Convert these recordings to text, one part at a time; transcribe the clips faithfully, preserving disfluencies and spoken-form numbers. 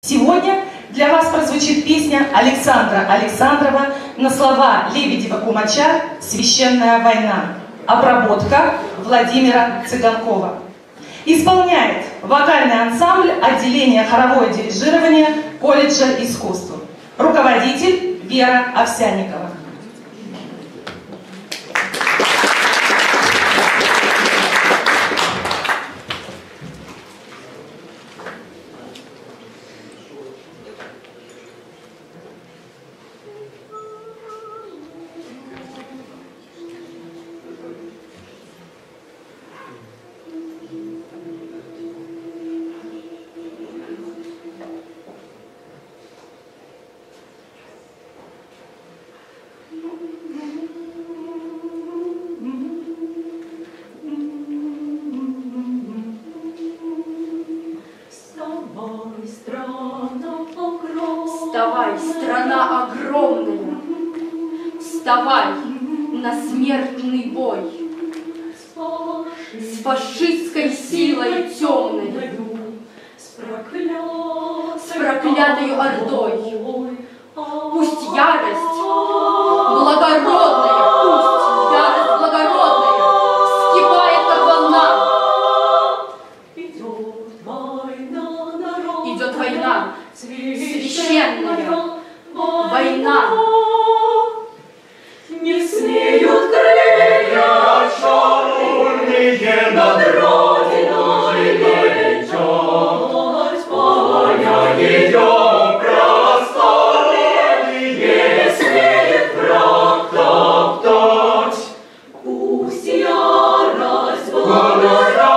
Сегодня для вас прозвучит песня Александра Александрова на слова Лебедева-Кумача «Священная война». Обработка Владимира Цыганкова. Исполняет вокальный ансамбль отделения хоровое дирижирование колледжа искусств. Руководитель Вера Овсянникова. Вставай, страна огромная, вставай на смертный бой с фашистской силой темной, с проклятой ордой. Пусть ярость благородная, пусть ярость благородная вскипает, как волна. Идет война, священная война. Не смеют крылья черные над Родиной лететь, поля ее просторные не смеет враг топтать. Пусть ярость благородная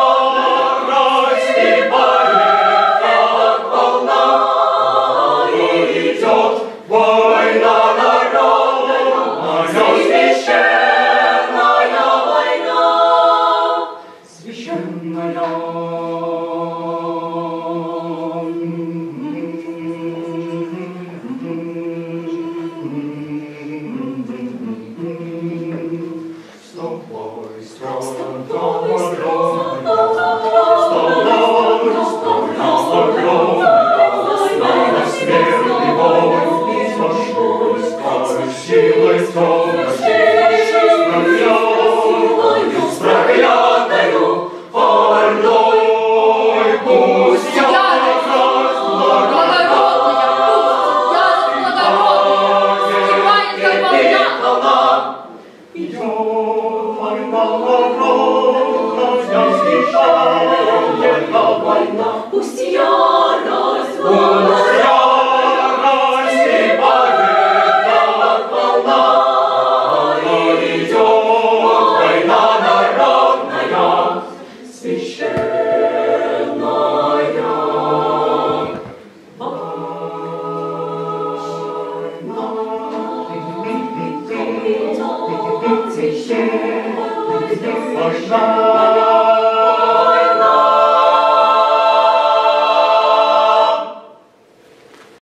вскипает, как волна, и идет война народная, священная война, священная. Пусть ярость, пусть ярость кипает, как волна, и идет война народная, священная война.